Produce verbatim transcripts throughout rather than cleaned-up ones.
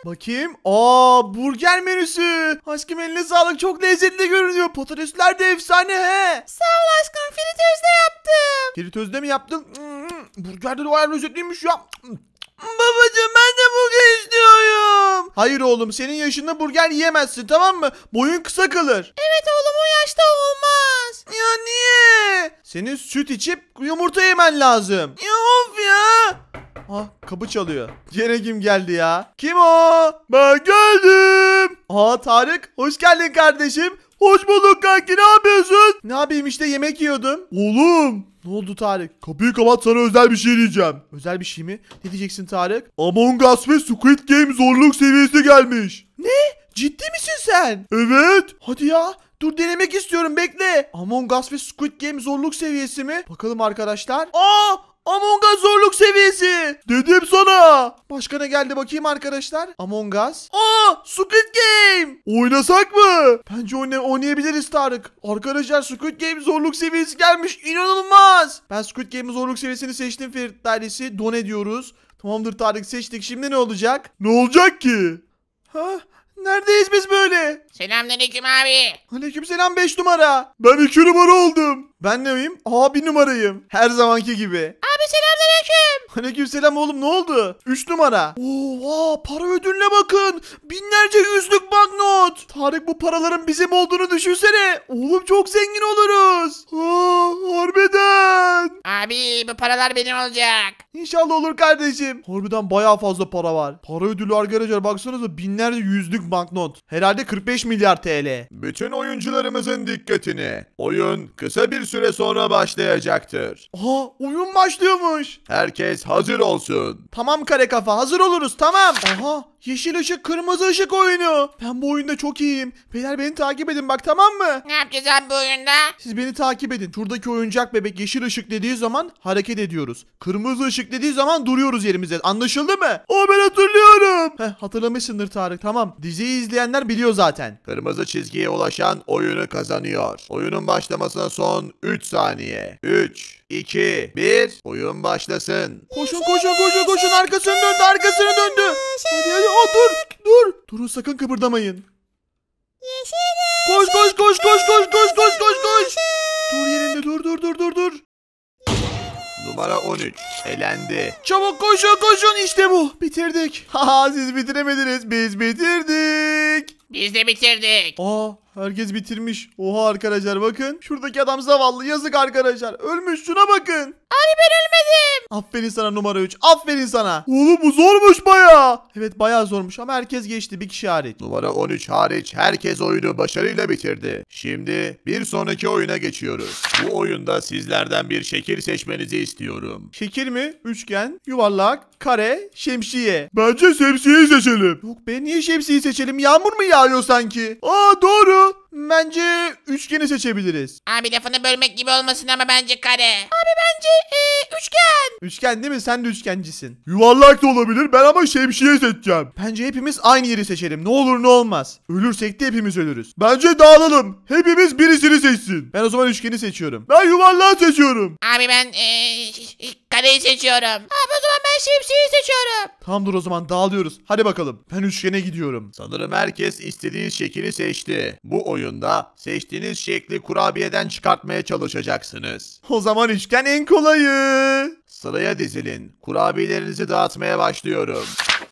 Bakayım. Aa, burger menüsü. Aşkım eline sağlık. Çok lezzetli görünüyor. Patatesler de efsane he. Sağ ol aşkım, fritözde yaptım. Fritözde mi yaptın? Burger de bayağı lezzetliymiş ya. Babacığım ben de burger istiyorum. Hayır oğlum, senin yaşında burger yiyemezsin, tamam mı? Boyun kısa kalır. Evet oğlum, o yaşta olmaz. Ya niye? Senin süt içip yumurta yemen lazım. Ya of ya. Ah, kapı çalıyor. Gene kim geldi ya? Kim o? Ben geldim. Aa, Tarık, hoş geldin kardeşim. Hoş bulduk kanki, ne yapıyorsun? Ne yapayım işte, yemek yiyordum. Oğlum. Ne oldu Tarık? Kapıyı kapat, sana özel bir şey diyeceğim. Özel bir şey mi? Ne diyeceksin Tarık? Among Us ve Squid Game zorluk seviyesi gelmiş. Ne? Ciddi misin sen? Evet. Hadi ya. Dur, denemek istiyorum, bekle. Among Us ve Squid Game zorluk seviyesi mi? Bakalım arkadaşlar. Aa! Among Us zorluk seviyesi. Dedim sana. Başka ne geldi bakayım arkadaşlar? Among Us. Aa, Squid Game. Oynasak mı? Bence oyna oynayabiliriz Tarık. Arkadaşlar, Squid Game zorluk seviyesi gelmiş. İnanılmaz. Ben Squid Game'in zorluk seviyesini seçtim Ferit ailesi. Don ediyoruz. Tamamdır Tarık, seçtik. Şimdi ne olacak? Ne olacak ki? Ha? Neredeyiz biz böyle? Selamünaleyküm abi. Aleykümselam beş numara. Ben iki numara oldum. Ben neyim? Aa, bir numarayım. Her zamanki gibi. Abi selamünaleyküm. Aleykümselam oğlum, ne oldu? üç numara. Oha, para ödülüne bakın. Binlerce yüzlük banknot. Tarık, bu paraların bizim olduğunu düşünsene. Oğlum çok zengin oluruz. Aa, harbiden. Abi bu paralar benim olacak. İnşallah olur kardeşim. Harbiden bayağı fazla para var. Para ödülü arkadaşlar, baksanıza, binlerce yüzlük banknot. Herhalde kırk beş milyar T L. Bütün oyuncularımızın dikkatini. Oyun kısa bir süre sonra başlayacaktır. Aha, oyun başlıyormuş. Herkes hazır olsun. Tamam kare kafa, hazır oluruz, tamam. Aha, yeşil ışık kırmızı ışık oyunu. Ben bu oyunda çok iyiyim. Beyler beni takip edin bak, tamam mı? Ne yapacağız abi bu oyunda? Siz beni takip edin. Şuradaki oyuncak bebek yeşil ışık dediği zaman hareket ediyoruz. Kırmızı ışık dediği zaman duruyoruz yerimize. Anlaşıldı mı? Aa, ben hatırlıyorum. Heh, hatırlamışsındır Tarık, tamam. Diziyi izleyenler biliyor zaten. Kırmızı çizgiye ulaşan oyunu kazanıyor. Oyunun başlamasına son üç saniye. üç, iki, bir. Oyun başlasın. Koşun koşun koşun koşun, arkasını döndü arkasını döndü. Hadi hadi, aa, dur dur. Durun, sakın kıpırdamayın. Koş koş koş koş koş koş koş koş koş. Dur yerinde, dur dur dur dur dur. Numara on üç. Elendi. Çabuk koşun koşun, işte bu. Bitirdik. Haha, siz bitiremediniz, biz bitirdik. Biz de bitirdik. Aa, herkes bitirmiş. Oha arkadaşlar, bakın. Şuradaki adam zavallı, yazık arkadaşlar. Ölmüş, şuna bakın. Abi ben ölmedim. Aferin sana numara üç. Aferin sana. Oğlum bu zormuş baya. Evet, baya zormuş ama herkes geçti, bir kişi hariç. Numara on üç hariç herkes oyunu başarıyla bitirdi. Şimdi bir sonraki oyuna geçiyoruz. Bu oyunda sizlerden bir şekil seçmenizi istiyorum. Şekil mi? Üçgen, yuvarlak, kare, şemsiye. Bence şemsiyeyi seçelim. Yok be, niye şemsiyeyi seçelim? Yağmur mu yağıyor sanki? Aa, doğru. Bence üçgeni seçebiliriz. Abi lafını bölmek gibi olmasın ama bence kare. Abi bence ee, üçgen. Üçgen değil mi? Sen de üçgencisin. Yuvarlak da olabilir. Ben ama şemsiye seçeceğim. Bence hepimiz aynı yeri seçelim. Ne olur ne olmaz. Ölürsek de hepimiz ölürüz. Bence dağılalım. Hepimiz birisini seçsin. Ben o zaman üçgeni seçiyorum. Ben yuvarlağı seçiyorum. Abi ben ee, kareyi seçiyorum. Abi o zaman ben şemsiyeyi seçiyorum. Tamam, dur o zaman dağılıyoruz. Hadi bakalım. Ben üçgene gidiyorum. Sanırım herkes istediği şekli seçti. Bu oyunda seçtiğiniz şekli kurabiyeden çıkartmaya çalışacaksınız. O zaman üçgen en kolayı. Sıraya dizilin. Kurabiyelerinizi dağıtmaya başlıyorum.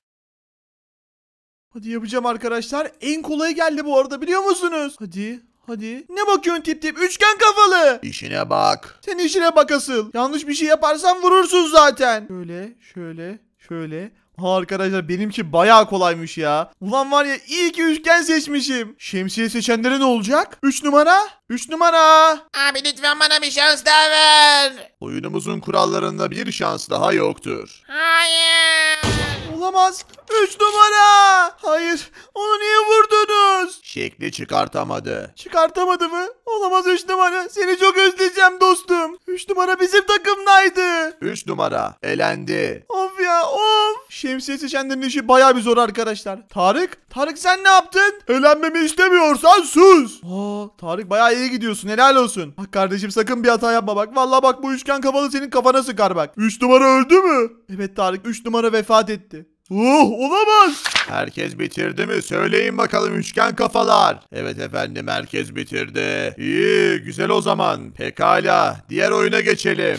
Hadi yapacağım arkadaşlar. En kolayı geldi bu arada, biliyor musunuz? Hadi. Hadi. Ne bakıyorsun tip tip? Üçgen kafalı. İşine bak. Sen işine bak asıl. Yanlış bir şey yaparsan vurursun zaten. Şöyle, şöyle, şöyle. Ha arkadaşlar, benimki bayağı kolaymış ya. Ulan var ya, iyi ki üçgen seçmişim. Şemsiye seçenlere ne olacak? üç numara. üç numara. Abi lütfen bana bir şans daha ver. Oyunumuzun kurallarında bir şans daha yoktur. Hayır. Olamaz. üç numara. Hayır. Onu niye vurdunuz? Şekli çıkartamadı. Çıkartamadı mı? Olamaz üç numara. Seni çok özleyeceğim dostum. üç numara bizim takımdaydı. üç numara elendi. Of ya of. Şemsiye seçenlerin işi bayağı bir zor arkadaşlar. Tarık. Tarık sen ne yaptın? Eğlenmemi istemiyorsan sus. Aa, Tarık bayağı iyi gidiyorsun. Helal olsun. Bak kardeşim, sakın bir hata yapma bak. Vallahi bak, bu üçgen kafalı senin kafana sıkar bak. üç numara öldü mü? Evet Tarık, üç numara vefat etti. Oh, olamaz. Herkes bitirdi mi? Söyleyin bakalım üçgen kafalar. Evet efendim, herkes bitirdi. İyi, güzel o zaman. Pekala, diğer oyuna geçelim.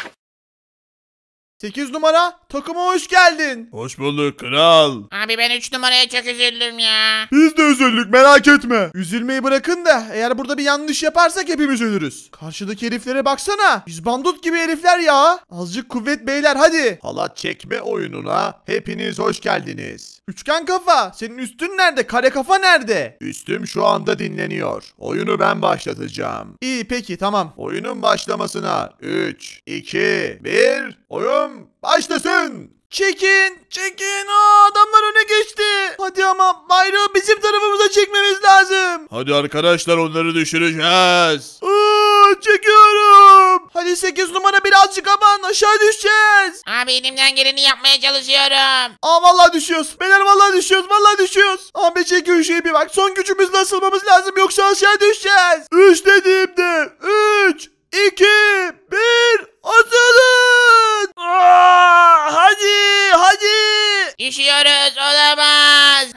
sekiz numara, takıma hoş geldin. Hoş bulduk kral. Abi ben üç numaraya çok üzüldüm ya. Biz de üzüldük, merak etme. Üzülmeyi bırakın da eğer burada bir yanlış yaparsak hepimiz ölürüz. Karşıdaki heriflere baksana. İzbandut gibi herifler ya. Azıcık kuvvet beyler, hadi. Halat çekme oyununa hepiniz hoş geldiniz. Üçgen kafa, senin üstün nerede? Kare kafa nerede? Üstüm şu anda dinleniyor. Oyunu ben başlatacağım. İyi, peki, tamam. Oyunun başlamasına üç, iki, bir, oyun başlasın. Çekin, çekin. Aa, adamlar öne geçti. Hadi ama bayrağı bizim tarafımıza çekmemiz lazım. Hadi arkadaşlar, onları düşüreceğiz. Aa, çekiyorum. Hadi sekiz numara, birazcık aman, aşağı düşeceğiz. Abi elimden geleni yapmaya çalışıyorum. Aa, vallahi düşüyoruz. Beyler vallahi düşüyoruz. Vallahi düşüyoruz. Abi çek köşeyi bir bak. Son gücümüzle asılmamız lazım, yoksa aşağı düşeceğiz. üç dediğimde üç, iki, bir, asılın. Aa, hadi, hadi. Düşüyoruz, olamaz.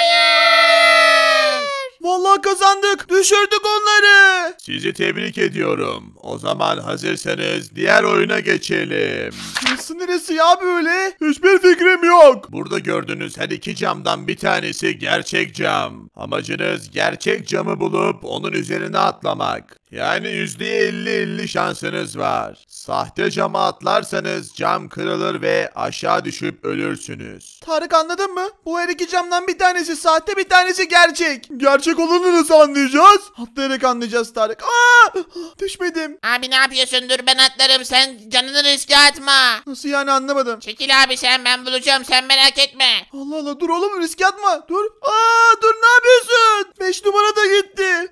Hayır. Vallahi kazandık. Düşürdük onları. Sizi tebrik ediyorum. O zaman hazırsanız diğer oyuna geçelim. Burası neresi ya böyle? Hiçbir fikrim yok. Burada gördüğünüz her iki camdan bir tanesi gerçek cam. Amacınız gerçek camı bulup onun üzerine atlamak. Yani yüzde elli elli şansınız var. Sahte cama atlarsanız cam kırılır ve aşağı düşüp ölürsünüz. Tarık, anladın mı? Bu her iki camdan bir tanesi sahte, bir tanesi gerçek. Gerçek olanı nasıl anlayacağız? Atlayarak anlayacağız Tarık. Aa, düşmedim. Abi ne yapıyorsun? Dur ben atlarım. Sen canını riske atma. Nasıl yani, anlamadım. Çekil abi sen, ben bulacağım. Sen merak etme. Allah Allah, dur oğlum, riske atma. Dur. Aa, dur, ne yapıyorsun? beş numara da gitti.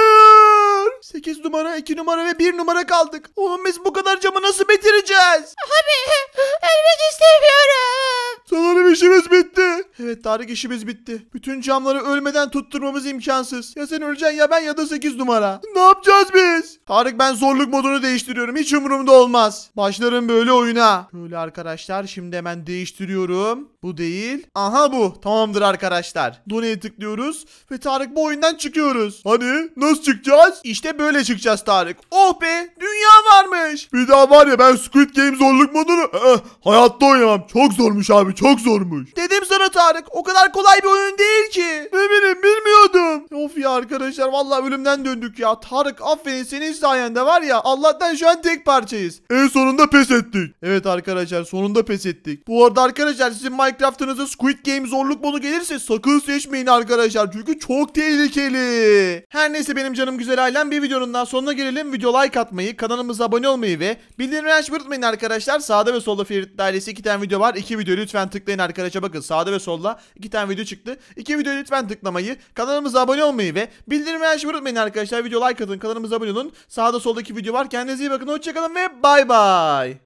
Hayır. sekiz numara, iki numara ve bir numara kaldık. Oğlum biz bu kadar camı nasıl bitireceğiz? Abi ölmek istemiyorum. Sanırım işimiz bitti. Evet Tarık, işimiz bitti. Bütün camları ölmeden tutturmamız imkansız. Ya sen öleceksin ya ben, ya da sekiz numara. Ne yapacağız biz? Tarık, ben zorluk modunu değiştiriyorum. Hiç umurumda olmaz. Başlarım böyle oyuna. Böyle arkadaşlar, şimdi hemen değiştiriyorum. Bu değil. Aha, bu. Tamamdır arkadaşlar. Done'ye tıklıyoruz. Ve Tarık, bu oyundan çıkıyoruz. Hani nasıl çıkacağız? İşte böyle çıkacağız Tarık. Oh be, dünya varmış. Bir daha var ya, ben Squid Game zorluk modunu eh, hayatta oynamam. Çok zormuş abi, çok zormuş. Dedim sana Tarık, o kadar kolay bir oyun değil ki. Ne bileyim, bilmiyordum. Of ya arkadaşlar, vallahi ölümden döndük ya. Tarık, aferin, senin sayende var ya, Allah'tan şu an tek parçayız. En sonunda pes ettik. Evet arkadaşlar, sonunda pes ettik. Bu arada arkadaşlar, sizin Minecraft'ınıza Squid Game zorluk modu gelirse sakın seçmeyin arkadaşlar. Çünkü çok tehlikeli. Her neyse benim canım güzel ailem, bir videonun daha sonuna gelelim. Video like atmayı, kanalımıza abone olmayı ve bildirimleri açmayı unutmayın arkadaşlar. Sağda ve solda Ferit Dairesi iki tane video var. İki videoyu lütfen tıklayın arkadaşlar. Bakın sağda ve solda iki tane video çıktı. İki videoyu lütfen tıklamayı, kanalımıza abone olmayı ve bildirimleri açmayı unutmayın arkadaşlar. Video like atın, kanalımıza abone olun. Sağda soldaki video var. Kendinize iyi bakın. Hoşçakalın ve bay bay.